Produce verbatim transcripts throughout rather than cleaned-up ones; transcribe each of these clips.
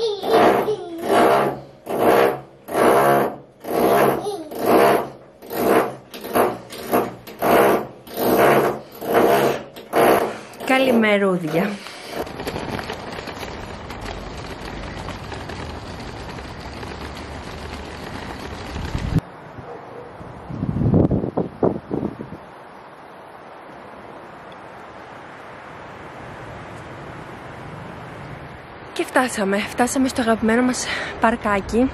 Καλημερούδια. Και φτάσαμε, φτάσαμε στο αγαπημένο μας παρκάκι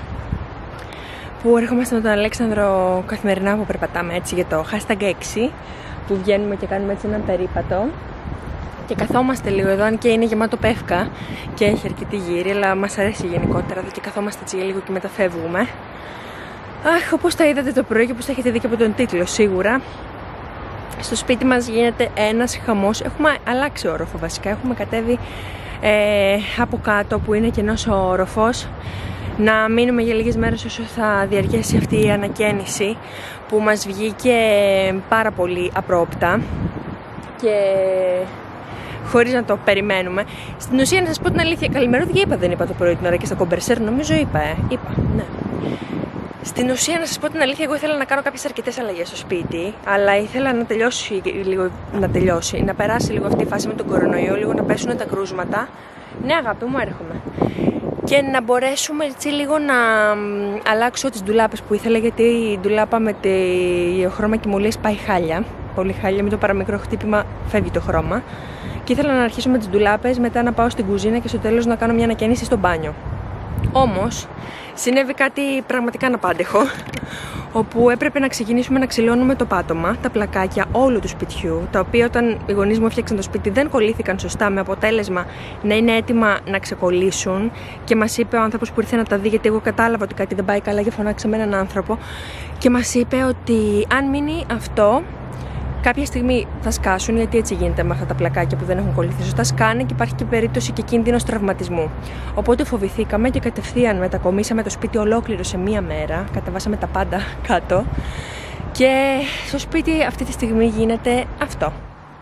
που έρχομαστε με τον Αλέξανδρο καθημερινά που περπατάμε έτσι για το hashtag έξι, που βγαίνουμε και κάνουμε έτσι έναν περίπατο και καθόμαστε λίγο εδώ, αν και είναι γεμάτο πεύκα και έχει αρκετή γύρι, αλλά μας αρέσει γενικότερα εδώ και καθόμαστε έτσι λίγο και μεταφεύγουμε. Αχ, όπως τα είδατε το πρωί και όπως τα έχετε δει και από τον τίτλο σίγουρα, στο σπίτι μας γίνεται ένας χαμός. Έχουμε αλλάξει όροφο βασικά, έχουμε κατέβει ε, από κάτω που είναι κενός ο όροφος, να μείνουμε για λίγες μέρες όσο θα διαρκέσει αυτή η ανακαίνιση που μας βγήκε πάρα πολύ απρόοπτα και χωρίς να το περιμένουμε. Στην ουσία, να σας πω την αλήθεια, καλημερούδια είπα, δεν είπα το πρωί την ώρα και στα κομπερσέρ, νομίζω είπα, ε, είπα, ναι. Στην ουσία, να σας πω την αλήθεια, εγώ ήθελα να κάνω κάποιες αρκετές αλλαγές στο σπίτι, αλλά ήθελα να τελειώσει λίγο, να τελειώσει, να περάσει λίγο αυτή η φάση με τον κορονοϊό, λίγο να πέσουν τα κρούσματα. Ναι, αγάπη μου, έρχομαι. Και να μπορέσουμε έτσι λίγο να αλλάξω τις ντουλάπες που ήθελα, γιατί η ντουλάπα με το χρώμα κοιμωλίας πάει χάλια. Πολύ χάλια, με το παραμικρό χτύπημα φεύγει το χρώμα. Και ήθελα να αρχίσω με τις ντουλάπες, μετά να πάω στην κουζίνα και στο τέλος να κάνω μια ανακαίνιση στο μπάνιο. Όμως, συνέβη κάτι πραγματικά αναπάντεχο, όπου έπρεπε να ξεκινήσουμε να ξυλώνουμε το πάτωμα, τα πλακάκια όλου του σπιτιού, τα οποία όταν οι γονείς μου έφτιαξαν το σπίτι δεν κολλήθηκαν σωστά, με αποτέλεσμα να είναι έτοιμα να ξεκολλήσουν. Και μας είπε ο άνθρωπος που ήρθε να τα δει, γιατί εγώ κατάλαβα ότι κάτι δεν πάει καλά και φωνάξαμε έναν άνθρωπο, και μας είπε ότι αν μείνει αυτό, κάποια στιγμή θα σκάσουν, γιατί έτσι γίνεται με αυτά τα πλακάκια που δεν έχουν κολληθεί σωστά. Σκάνε και υπάρχει και περίπτωση και κίνδυνος τραυματισμού. Οπότε φοβηθήκαμε και κατευθείαν μετακομίσαμε το σπίτι ολόκληρο σε μία μέρα. Κατεβάσαμε τα πάντα κάτω. Και στο σπίτι αυτή τη στιγμή γίνεται αυτό.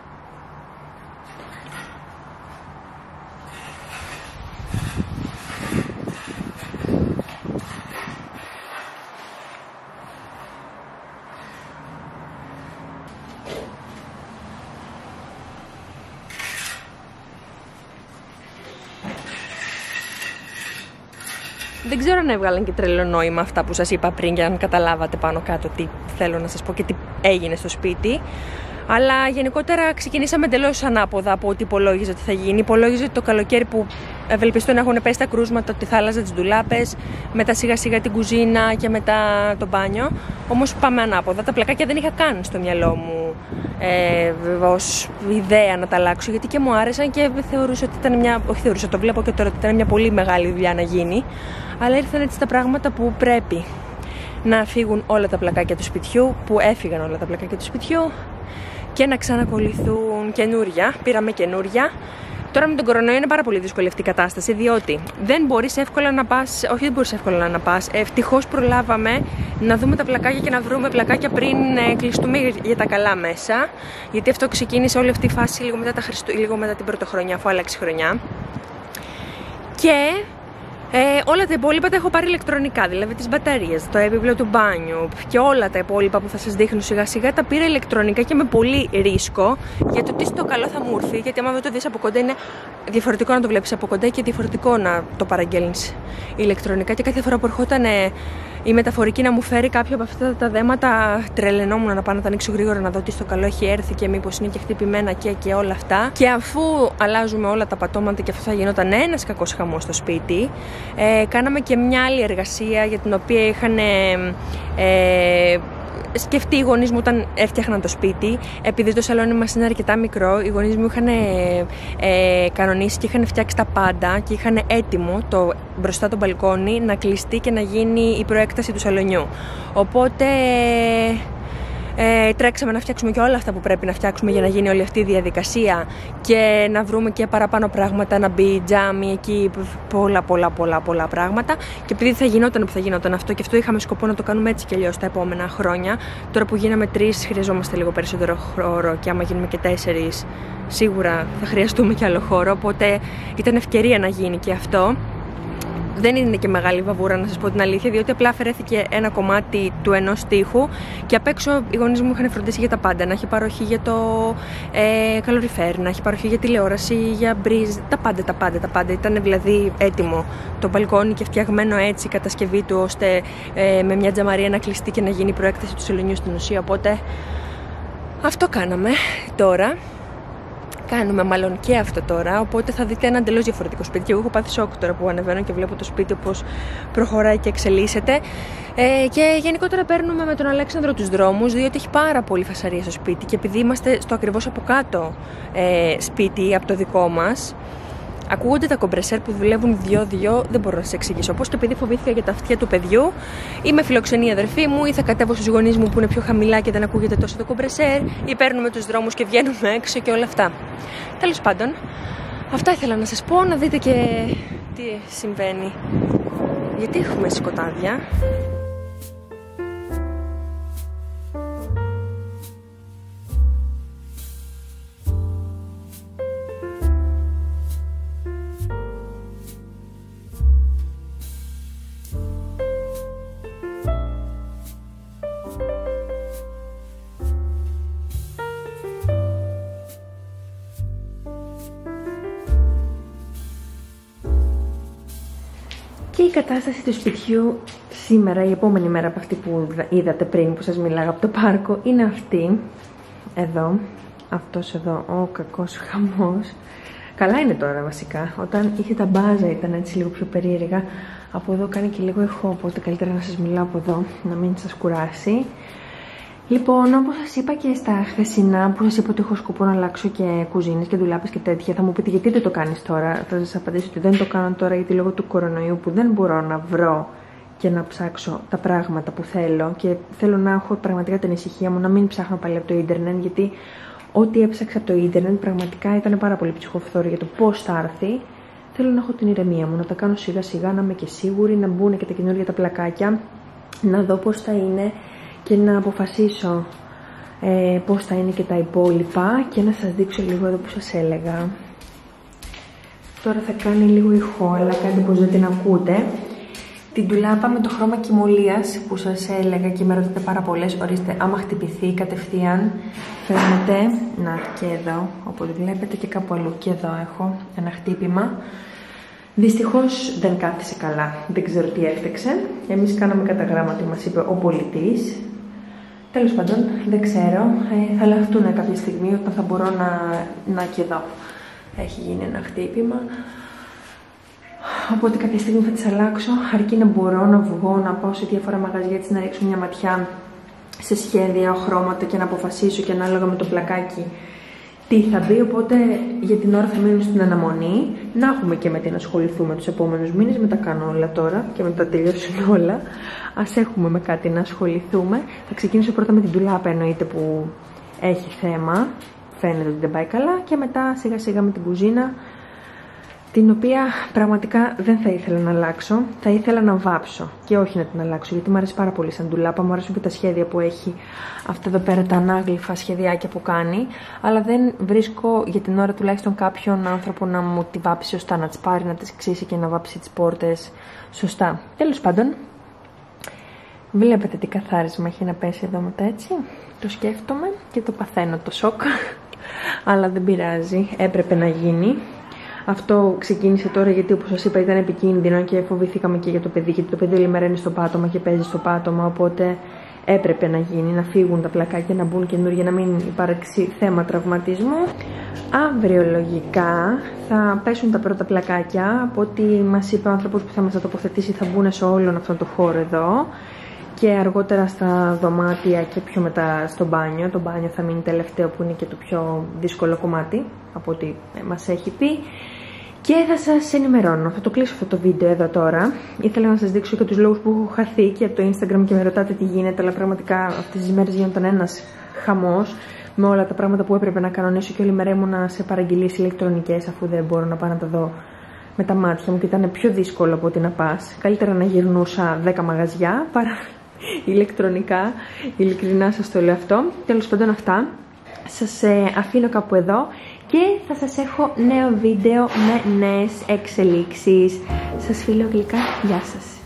Δεν ξέρω αν έβγαλαν και τρελό νόημα αυτά που σας είπα πριν, για να καταλάβατε πάνω κάτω τι θέλω να σας πω και τι έγινε στο σπίτι. Αλλά γενικότερα ξεκινήσαμε εντελώς ανάποδα από ό,τι υπολόγιζα ότι θα γίνει. Υπολόγιζα ότι το καλοκαίρι που ευελπιστώ να έχουν πέσει τα κρούσματα, ότι θα άλλαζα τις ντουλάπες, μετά σιγά σιγά την κουζίνα και μετά το μπάνιο. Όμως πάμε ανάποδα. Τα πλακάκια δεν είχα καν στο μυαλό μου ε, ως ιδέα να τα αλλάξω, γιατί και μου άρεσαν και θεωρούσα ότι ήταν μια. Όχι, θεωρούσα, το βλέπω και τώρα ότι ήταν μια πολύ μεγάλη δουλειά να γίνει. Αλλά ήρθαν έτσι τα πράγματα που πρέπει να φύγουν όλα τα πλακάκια του σπιτιού, που έφυγαν όλα τα πλακάκια του σπιτιού, και να ξανακολληθούν καινούρια. Πήραμε καινούρια. Τώρα με τον κορονοϊό είναι πάρα πολύ δύσκολη αυτή η κατάσταση, διότι δεν μπορείς εύκολα να πας. Όχι, δεν μπορείς εύκολα να πας. Ευτυχώς προλάβαμε να δούμε τα πλακάκια και να βρούμε πλακάκια πριν ε, κλειστούμε για τα καλά μέσα. Γιατί αυτό ξεκίνησε όλη αυτή η φάση λίγο μετά, τα Χριστου... λίγο μετά την πρωτοχρονιά, αφού άλλαξε χρονιά. Και Ε, όλα τα υπόλοιπα τα έχω πάρει ηλεκτρονικά, δηλαδή τις μπαταρίες, το έπιπλο του μπάνιου και όλα τα υπόλοιπα που θα σας δείχνω σιγά σιγά τα πήρα ηλεκτρονικά και με πολύ ρίσκο, για το τι στο καλό θα μου έρθει, γιατί άμα δεν το δεις από κοντά είναι διαφορετικό να το βλέπεις από κοντά και διαφορετικό να το παραγγέλνεις ηλεκτρονικά. Και κάθε φορά που ερχόταν ε, η μεταφορική να μου φέρει κάποιο από αυτά τα δέματα, τρελαινόμουν να πάω να τα ανοίξω γρήγορα να δω τι στο καλό έχει έρθει και μήπως είναι και χτυπημένα και, και όλα αυτά. Και αφού αλλάζουμε όλα τα πατώματα και αυτό θα γινόταν ένας κακός χαμός στο σπίτι, ε, κάναμε και μια άλλη εργασία για την οποία είχαν ε, σκεφτεί οι γονείς μου όταν έφτιαχναν το σπίτι. Επειδή το σαλόνι μας είναι αρκετά μικρό, οι γονείς μου είχαν ε, ε, κανονίσει και είχαν φτιάξει τα πάντα και είχαν έτοιμο το μπροστά το μπαλκόνι να κλειστεί και να γίνει η προέκταση του σαλονιού. Οπότε ε, τρέξαμε να φτιάξουμε και όλα αυτά που πρέπει να φτιάξουμε για να γίνει όλη αυτή η διαδικασία και να βρούμε και παραπάνω πράγματα, να μπει τζάμι εκεί, πολλά πολλά πολλά πολλά πράγματα. Και επειδή θα γινόταν που θα γινόταν αυτό, και αυτό είχαμε σκοπό να το κάνουμε έτσι και αλλιώς τα επόμενα χρόνια, τώρα που γίναμε τρεις χρειαζόμαστε λίγο περισσότερο χώρο και άμα γίνουμε και τέσσερις σίγουρα θα χρειαστούμε και άλλο χώρο, οπότε ήταν ευκαιρία να γίνει και αυτό. δεν είναι και μεγάλη βαβούρα, να σας πω την αλήθεια, διότι απλά αφαιρέθηκε ένα κομμάτι του ενός τοίχου και απ' έξω οι γονείς μου είχαν φροντίσει για τα πάντα. Να έχει παροχή για το ε, καλοριφέρ, να έχει παροχή για τηλεόραση, για μπριζ, τα πάντα, τα πάντα, τα πάντα. Ήταν δηλαδή έτοιμο το μπαλκόνι και φτιαγμένο έτσι η κατασκευή του, ώστε ε, με μια τζαμαρία να κλειστεί και να γίνει η προέκταση του σελονιού στην ουσία. Οπότε αυτό κάναμε τώρα. Κάνουμε μάλλον και αυτό τώρα, οπότε θα δείτε ένα εντελώς διαφορετικό σπίτι. Και εγώ έχω πάθει σοκ τώρα που ανεβαίνω και βλέπω το σπίτι πώς προχωράει και εξελίσσεται. Ε, και γενικότερα παίρνουμε με τον Αλέξανδρο τους δρόμους, διότι έχει πάρα πολύ φασαρία στο σπίτι. Και επειδή είμαστε στο ακριβώς από κάτω ε, σπίτι από το δικό μας, ακούγονται τα κομπρεσέρ που δουλεύουν δυο-δυο, δεν μπορώ να σας εξηγήσω. Όπως το επειδή φοβήθηκα για τα αυτιά του παιδιού, ή με φιλοξενεί η αδερφή μου, ή θα κατέβω στους γονείς μου που είναι πιο χαμηλά και δεν ακούγεται τόσο το κομπρεσέρ, ή παίρνουμε τους δρόμους και βγαίνουμε έξω και όλα αυτά. Τέλος πάντων, αυτά ήθελα να σας πω, να δείτε και τι συμβαίνει. Γιατί έχουμε σκοτάδια. Και η κατάσταση του σπιτιού σήμερα, η επόμενη μέρα από αυτή που είδατε πριν που σας μιλάγα από το πάρκο, είναι αυτή. Εδώ, αυτός εδώ ο κακός χαμός. Καλά είναι τώρα βασικά. Όταν είχε τα μπάζα ήταν έτσι λίγο πιο περίεργα. Από εδώ κάνει και λίγο ηχό, οπότε καλύτερα να σας μιλάω από εδώ, να μην σας κουράσει. Λοιπόν, όπως σας είπα και στα χθεσινά που σας είπα ότι έχω σκοπό να αλλάξω και κουζίνες και ντουλάπες και τέτοια, θα μου πείτε γιατί δεν το κάνεις τώρα. Θα σας απαντήσω ότι δεν το κάνω τώρα γιατί λόγω του κορονοϊού που δεν μπορώ να βρω και να ψάξω τα πράγματα που θέλω και θέλω να έχω πραγματικά την ησυχία μου, να μην ψάχνω πάλι από το ίντερνετ, γιατί ό,τι έψαξα από το ίντερνετ πραγματικά ήταν πάρα πολύ ψυχοφθόρο για το πώς θα έρθει. Θέλω να έχω την ηρεμία μου, να τα κάνω σιγά σιγά, να είμαι και σίγουρη, να μπουν και τα καινούργια τα πλακάκια, να δω πώς θα είναι και να αποφασίσω ε, πώς θα είναι και τα υπόλοιπα και να σας δείξω λίγο εδώ που σας έλεγα. Τώρα θα κάνει λίγο ηχό, αλλά κάντε πως δεν την ακούτε. Την ντουλάπα με το χρώμα κυμολίας που σας έλεγα και με ρωτάτε πάρα πολλές, ορίστε, άμα χτυπηθεί κατευθείαν φαίνεται, να και εδώ, οπότε βλέπετε και κάπου αλλού και εδώ έχω ένα χτύπημα. Δυστυχώς δεν κάθισε καλά, δεν ξέρω τι έφτεξε. Εμείς κάναμε κατά γράμμα τι μας είπε ο πολιτής. Τέλος πάντων, δεν ξέρω, ε, θα αλλάχτούν κάποια στιγμή όταν θα μπορώ να, να και εδώ έχει γίνει ένα χτύπημα. Οπότε κάποια στιγμή θα τις αλλάξω, αρκεί να μπορώ να βγω, να πάω σε διάφορα μαγαζιά έτσι να ρίξω μια ματιά σε σχέδια, χρώματα και να αποφασίσω και ανάλογα με το πλακάκι τι θα μπει. Οπότε για την ώρα θα μείνω στην αναμονή, να έχουμε και με τι να ασχοληθούμε τους επόμενους μήνες, μετά κάνω όλα τώρα και μετά τελειώσουν όλα. Ας έχουμε με κάτι να ασχοληθούμε. Θα ξεκινήσω πρώτα με την ντουλάπα, εννοείται, που έχει θέμα, φαίνεται ότι δεν πάει καλά, και μετά σιγά σιγά με την κουζίνα, την οποία πραγματικά δεν θα ήθελα να αλλάξω, θα ήθελα να βάψω και όχι να την αλλάξω, γιατί μου αρέσει πάρα πολύ σαν ντουλάπα, μου αρέσουν και τα σχέδια που έχει, αυτά εδώ πέρα τα ανάγλυφα σχεδιάκια που κάνει, αλλά δεν βρίσκω για την ώρα τουλάχιστον κάποιον άνθρωπο να μου τη βάψει σωστά, να τις πάρει, να τις ξύσει και να βάψει τις πόρτες σωστά. Τέλος πάντων, βλέπετε τι καθάρισμα έχει να πέσει εδώ μετά, έτσι, το σκέφτομαι και το παθαίνω το σοκ, αλλά δεν πειράζει, έπρεπε να γίνει. Αυτό ξεκίνησε τώρα γιατί, όπως σας είπα, ήταν επικίνδυνο και φοβηθήκαμε και για το παιδί, γιατί το παιδί όλη μέρα είναι στο πάτωμα και παίζει στο πάτωμα, οπότε έπρεπε να γίνει, να φύγουν τα πλακάκια, να μπουν καινούργια, να μην υπάρξει θέμα τραυματισμού. Αύριο λογικά θα πέσουν τα πρώτα πλακάκια, από ό,τι μας είπε ο άνθρωπος που θα μας τα τοποθετήσει, θα μπουν σε όλον αυτόν τον χώρο εδώ και αργότερα στα δωμάτια και πιο μετά στο μπάνιο. Το μπάνιο θα μείνει τελευταίο, που είναι και το πιο δύσκολο κομμάτι από ό,τι μας έχει πει. Και θα σας ενημερώνω. Θα το κλείσω αυτό το βίντεο εδώ τώρα. Ήθελα να σας δείξω και τους λόγους που έχω χαθεί και από το Instagram και με ρωτάτε τι γίνεται, αλλά πραγματικά αυτές τις μέρες γίνονταν ένας χαμός με όλα τα πράγματα που έπρεπε να κανονίσω και όλη μέρα ήμουνα σε παραγγελίες ηλεκτρονικές, αφού δεν μπορώ να πάω να τα δω με τα μάτια μου και ήταν πιο δύσκολο από ότι να πας. Καλύτερα να γυρνούσα δέκα μαγαζιά παρά ηλεκτρονικά. Ειλικρινά σας το λέω αυτό. Τέλος πάντων, αυτά. Σας ε, αφήνω κάπου εδώ και θα σας έχω νέο βίντεο με νέες εξελίξεις. Σας φιλώ γλυκά, γεια σας.